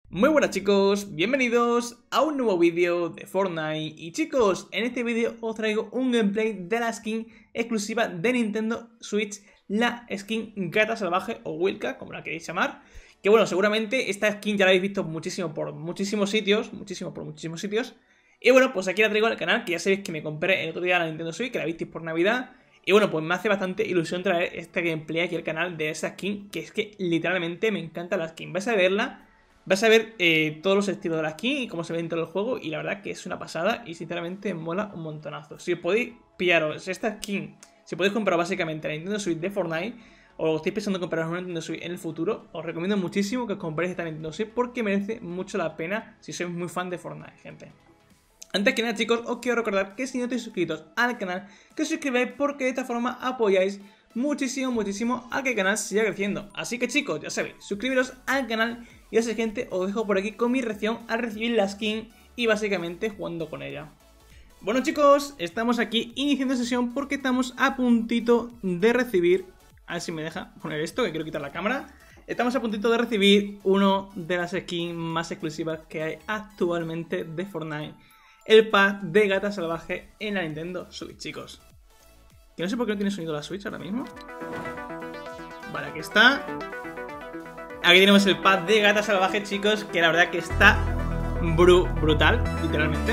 Muy buenas chicos, bienvenidos a un nuevo vídeo de Fortnite. Y chicos, en este vídeo os traigo un gameplay de la skin exclusiva de Nintendo Switch, la skin Gata Salvaje o Wilka, como la queréis llamar. Que bueno, seguramente esta skin ya la habéis visto muchísimo por muchísimos sitios. Y bueno, pues aquí la traigo al canal, que ya sabéis que me compré el otro día la Nintendo Switch, que la visteis por Navidad. Y bueno, pues me hace bastante ilusión traer este gameplay aquí al canal de esa skin, que es que literalmente me encanta la skin. Vais a verla. Vas a ver todos los estilos de la skin y cómo se ve dentro del juego. Y la verdad que es una pasada y sinceramente mola un montonazo. Si podéis pillaros esta skin, si podéis comprar básicamente la Nintendo Switch de Fortnite, o estáis pensando en comprar una Nintendo Switch en el futuro, os recomiendo muchísimo que os compréis esta Nintendo Switch porque merece mucho la pena si sois muy fan de Fortnite, gente. Antes que nada chicos, os quiero recordar que si no estáis suscritos al canal, que os suscribáis porque de esta forma apoyáis muchísimo a que el canal siga creciendo. Así que chicos, ya sabéis, suscribiros al canal. Y así gente, os dejo por aquí con mi reacción al recibir la skin y básicamente jugando con ella. Bueno chicos, estamos aquí iniciando sesión porque estamos a puntito de recibir, a ver si me deja poner esto, que quiero quitar la cámara. Estamos a puntito de recibir uno de las skins más exclusivas que hay actualmente de Fortnite. El pack de Gata Salvaje en la Nintendo Switch, chicos. Que no sé por qué no tiene sonido la Switch ahora mismo. Vale, aquí está. Aquí tenemos el pack de Gata Salvaje, chicos, que la verdad que está brutal, literalmente.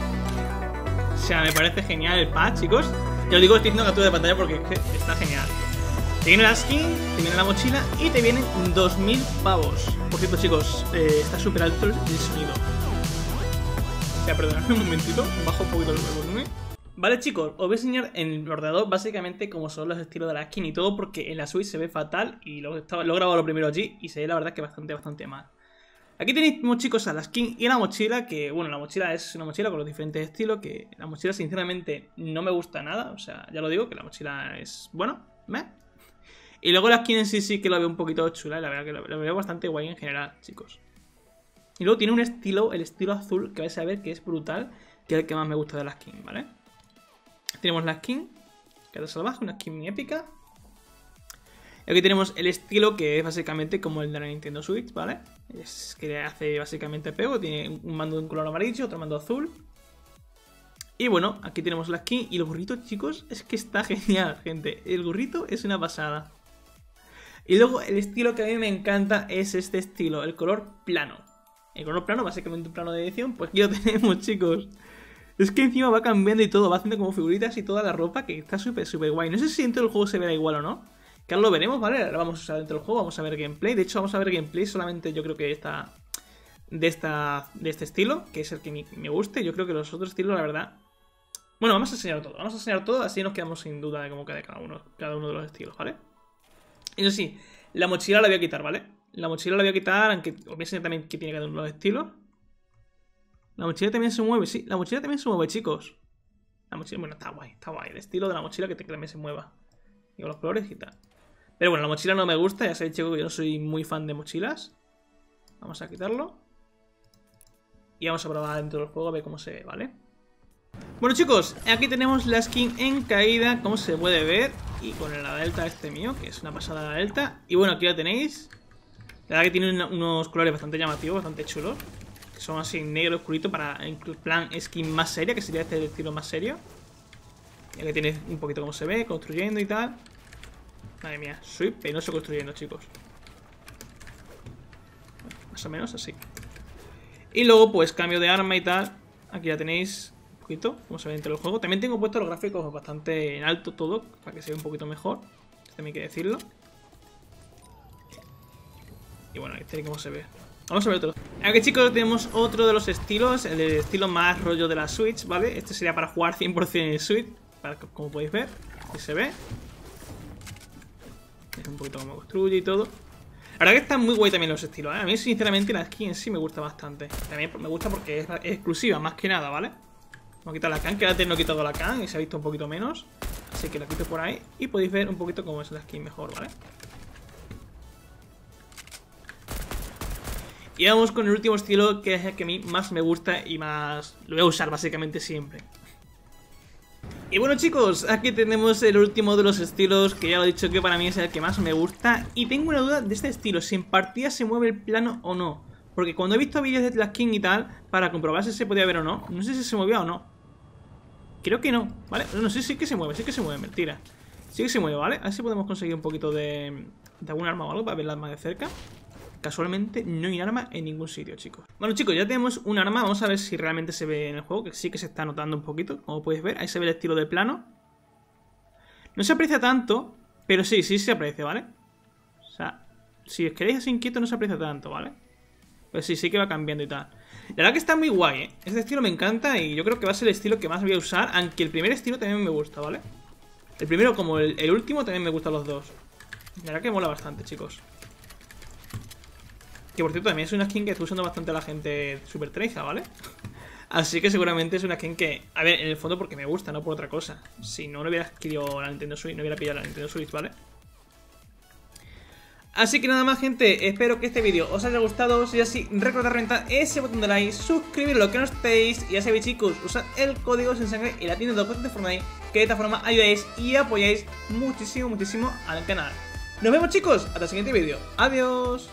O sea, me parece genial el pack, chicos. Ya os digo, estoy haciendo captura de pantalla porque está genial. Te viene la skin, te viene la mochila y te vienen 2000 pavos. Por cierto, chicos, está súper alto el sonido. O sea, perdonadme un momentito, bajo un poquito el volumen. Vale chicos, os voy a enseñar en el ordenador básicamente cómo son los estilos de la skin y todo, porque en la Switch se ve fatal y lo he grabado lo primero allí y se ve la verdad que bastante mal. Aquí tenéis chicos a la skin y a la mochila, que bueno, la mochila es una mochila con los diferentes estilos, que la mochila sinceramente no me gusta nada, o sea, ya lo digo, que la mochila es, bueno, meh. Y luego la skin en sí que la veo un poquito chula y la verdad que la veo bastante guay en general, chicos. Y luego tiene un estilo, el estilo azul, que vais a ver que es brutal, que es el que más me gusta de la skin, ¿vale? Tenemos la skin, Gata Salvaje, una skin muy épica. Y aquí tenemos el estilo que es básicamente como el de la Nintendo Switch, ¿vale? Es que hace básicamente pego, tiene un mando de un color amarillo, otro mando azul. Y bueno, aquí tenemos la skin y el gorrito, chicos, es que está genial, gente. El gorrito es una pasada. Y luego el estilo que a mí me encanta es este estilo, el color plano. El color plano, básicamente un plano de edición, pues aquí lo tenemos, chicos. Es que encima va cambiando y todo, va haciendo como figuritas y toda la ropa, que está súper guay. No sé si dentro del juego se verá igual o no, que ahora lo veremos, ¿vale? Ahora vamos a usar dentro del juego, vamos a ver gameplay. De hecho, vamos a ver gameplay solamente yo creo que de este estilo, que es el que me guste. Yo creo que los otros estilos, la verdad... Bueno, vamos a enseñar todo, así nos quedamos sin duda de cómo queda cada uno de los estilos, ¿vale? Eso sí, la mochila la voy a quitar, ¿vale? La mochila la voy a quitar, aunque os voy a enseñar también que tiene cada uno de los estilos. La mochila también se mueve, sí, la mochila también se mueve, chicos. La mochila, bueno, está guay, el estilo de la mochila que también se mueva. Y con los colores y tal. Pero bueno, la mochila no me gusta, ya sabéis, chicos, que yo no soy muy fan de mochilas. Vamos a quitarlo. Y vamos a probar dentro del juego a ver cómo se ve, ¿vale? Bueno, chicos, aquí tenemos la skin en caída, como se puede ver. Y con la delta este mío, que es una pasada la delta. Y bueno, aquí la tenéis. La verdad que tiene unos colores bastante llamativos, bastante chulos. Que son así negro oscurito para en plan skin más seria, que sería este estilo más serio. Y aquí tienes un poquito cómo se ve, construyendo y tal. Madre mía, soy penoso construyendo, chicos. Más o menos así. Y luego pues cambio de arma y tal. Aquí la tenéis un poquito, cómo se ve dentro del juego. También tengo puestos los gráficos bastante en alto todo, para que se vea un poquito mejor. También hay que decirlo. Y bueno, este cómo se ve. Vamos a ver otro. Aquí, chicos, tenemos otro de los estilos, el estilo más rollo de la Switch, ¿vale? Este sería para jugar 100% en Switch, como podéis ver. Aquí se ve. Es un poquito cómo construye y todo. La verdad que están muy guay también los estilos, ¿eh? A mí, sinceramente, la skin en sí me gusta bastante. También me gusta porque es exclusiva, más que nada, ¿vale? Vamos a quitar la can, que antes no he quitado la can y se ha visto un poquito menos. Así que la quito por ahí y podéis ver un poquito cómo es la skin mejor, ¿vale? Y vamos con el último estilo, que es el que a mí más me gusta y más lo voy a usar básicamente siempre. Y bueno, chicos, aquí tenemos el último de los estilos, que ya lo he dicho que para mí es el que más me gusta. Y tengo una duda de este estilo, si en partida se mueve el plano o no. Porque cuando he visto vídeos de la skin y tal, para comprobar si se podía ver o no, no sé si se movía o no. Creo que no, ¿vale? No sé, sí que se mueve, mentira. Sí que se mueve, ¿vale? A ver si podemos conseguir un poquito de algún arma o algo para verla más de cerca. Casualmente no hay arma en ningún sitio, chicos. Bueno, chicos, ya tenemos un arma. Vamos a ver si realmente se ve en el juego, que sí que se está notando un poquito, como podéis ver. Ahí se ve el estilo del plano. No se aprecia tanto, pero sí se aprecia, ¿vale? O sea, si os queréis así inquieto no se aprecia tanto, ¿vale? Pero sí que va cambiando y tal. La verdad que está muy guay, ¿eh? Este estilo me encanta y yo creo que va a ser el estilo que más voy a usar. Aunque el primer estilo también me gusta, ¿vale? El primero como el último también me gustan los dos. La verdad que mola bastante, chicos. Que por cierto también es una skin que está usando bastante la gente super treija, ¿vale? Así que seguramente es una skin que... A ver, en el fondo porque me gusta, no por otra cosa. Si no, no hubiera adquirido la Nintendo Switch, no hubiera pillado la Nintendo Switch, ¿vale? Así que nada más, gente, espero que este vídeo os haya gustado. Si es así, recordad reventar ese botón de like, suscribiros lo que no estéis. Y ya sabéis, chicos, usad el código sin sangre en la tienda de Fortnite, que de esta forma ayudáis y apoyáis muchísimo al canal. Nos vemos, chicos, hasta el siguiente vídeo. Adiós.